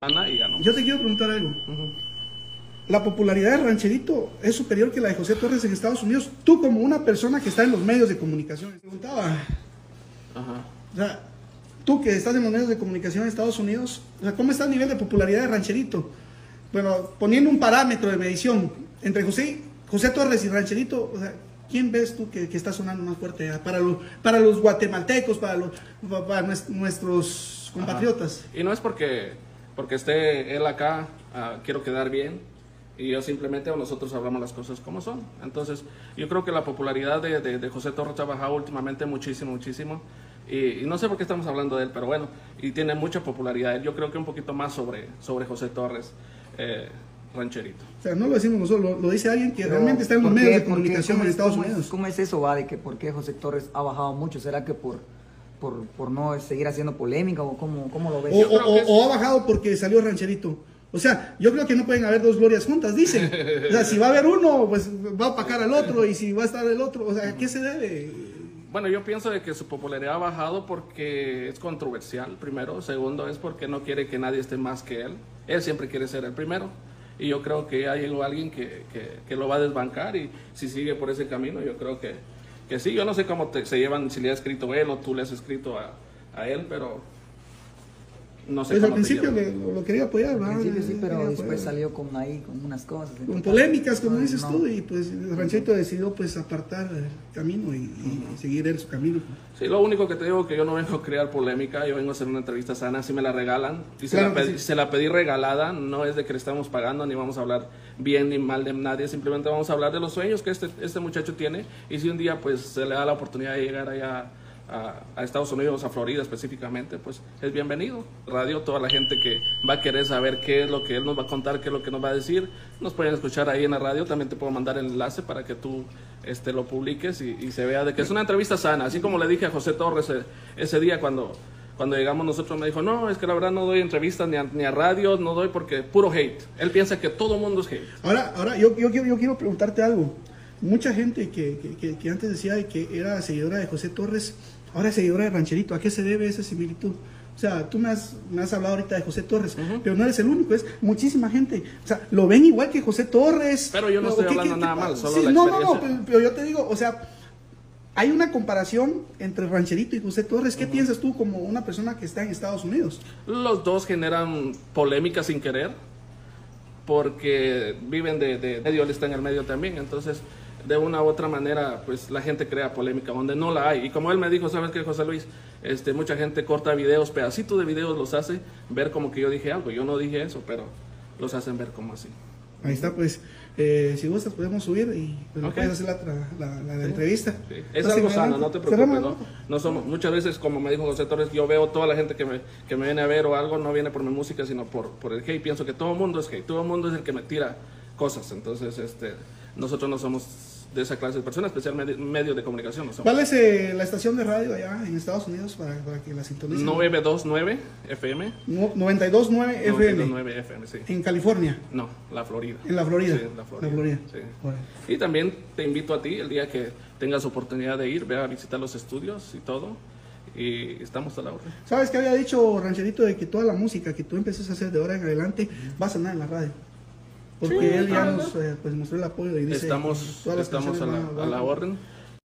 y ganó. Yo te quiero preguntar algo. La popularidad de Rancherito es superior que la de José Torres en Estados Unidos. Tú como una persona que está en los medios de comunicación, preguntaba, o sea, tú que estás en los medios de comunicación en Estados Unidos, o sea, ¿cómo está el nivel de popularidad de Rancherito? Bueno, poniendo un parámetro de medición entre José Torres y Rancherito, o sea, ¿quién ves tú que está sonando más fuerte para los guatemaltecos, para nuestros compatriotas? Y no es porque esté él acá, quiero quedar bien, y yo simplemente nosotros hablamos las cosas como son. Entonces, yo creo que la popularidad de José Torres ha bajado últimamente muchísimo, y no sé por qué estamos hablando de él, pero bueno, y tiene mucha popularidad. Yo creo que un poquito más sobre José Torres, Rancherito. O sea, no lo decimos nosotros, lo dice alguien que realmente está en los medios de comunicación en Estados Unidos. ¿Cómo es eso, va, de que por qué José Torres ha bajado mucho? ¿Será que por no seguir haciendo polémica o cómo lo ves? O ha bajado porque salió Rancherito. O sea, yo creo que no pueden haber dos glorias juntas, dicen. O sea, si va a haber uno, pues va a opacar al otro, y si va a estar el otro, o sea, ¿a qué se debe? Bueno, yo pienso de que su popularidad ha bajado porque es controversial, primero. Segundo, es porque no quiere que nadie esté más que él. Él siempre quiere ser el primero. Y yo creo que ya llegó alguien que lo va a desbancar, y si sigue por ese camino, yo creo que sí. Yo no sé cómo se llevan, si le ha escrito él o tú le has escrito a él, pero no sé. Pues al principio lo quería apoyar, ¿verdad? Al principio sí, pero después salió con unas cosas. Con polémicas, como dices tú, y pues Rancherito decidió pues apartar el camino y seguir él su camino. Sí, lo único que te digo es que yo no vengo a crear polémica, yo vengo a hacer una entrevista sana, si me la regalan, y claro se la pedí regalada, no es de que le estamos pagando, ni vamos a hablar bien ni mal de nadie, simplemente vamos a hablar de los sueños que este muchacho tiene, y si un día pues se le da la oportunidad de llegar allá a Estados Unidos, a Florida específicamente, pues es bienvenido. Radio, toda la gente que va a querer saber qué es lo que él nos va a contar, qué es lo que nos va a decir, nos pueden escuchar ahí en la radio. También te puedo mandar el enlace para que tú lo publiques y se vea de que es una entrevista sana, así como le dije a José Torres ese día cuando llegamos nosotros. Me dijo, no, es que la verdad no doy entrevistas ni a radio, no doy porque puro hate. Él piensa que todo mundo es hate. Ahora yo quiero preguntarte algo. Mucha gente que antes decía que era seguidora de José Torres, ahora es seguidora de Rancherito. ¿A qué se debe esa similitud? O sea, tú me has hablado ahorita de José Torres, pero no eres el único, es muchísima gente. O sea, lo ven igual que José Torres. Pero yo no estoy hablando nada mal, solo sí, la experiencia. No, pero yo te digo, o sea, hay una comparación entre Rancherito y José Torres. ¿Qué piensas tú como una persona que está en Estados Unidos? Los dos generan polémica sin querer, porque viven de medio, él está en el medio también, entonces de una u otra manera pues la gente crea polémica donde no la hay. Y como él me dijo, ¿sabes qué, José Luis? Mucha gente corta videos, pedacitos de videos los hace ver como que yo dije algo. Yo no dije eso, pero los hacen ver como así. Ahí está, pues, si gustas podemos subir y pues, puedes hacer la entrevista. Sí. Es algo sano, no te preocupes, no somos, muchas veces, como me dijo José Torres, yo veo toda la gente que me viene a ver o algo, no viene por mi música, sino por el hate. Pienso que todo el mundo es hate, todo el mundo es el que me tira cosas. Entonces, nosotros no somos de esa clase de personas, especialmente medios de comunicación. No somos. ¿Cuál es la estación de radio allá en Estados Unidos para que la sintonicen? 929 FM. 929 FM. 929 FM, sí. ¿En California? No, la Florida. ¿En la Florida? Sí, la Florida. Sí. Bueno. Y también te invito a ti, el día que tengas oportunidad de ir, ve a visitar los estudios y todo. Y estamos a la orden. ¿Sabes qué había dicho Rancherito? De que toda la música que tú empeces a hacer de ahora en adelante va a sonar en la radio. Porque él ya nos pues, mostró el apoyo y dice estamos a la orden.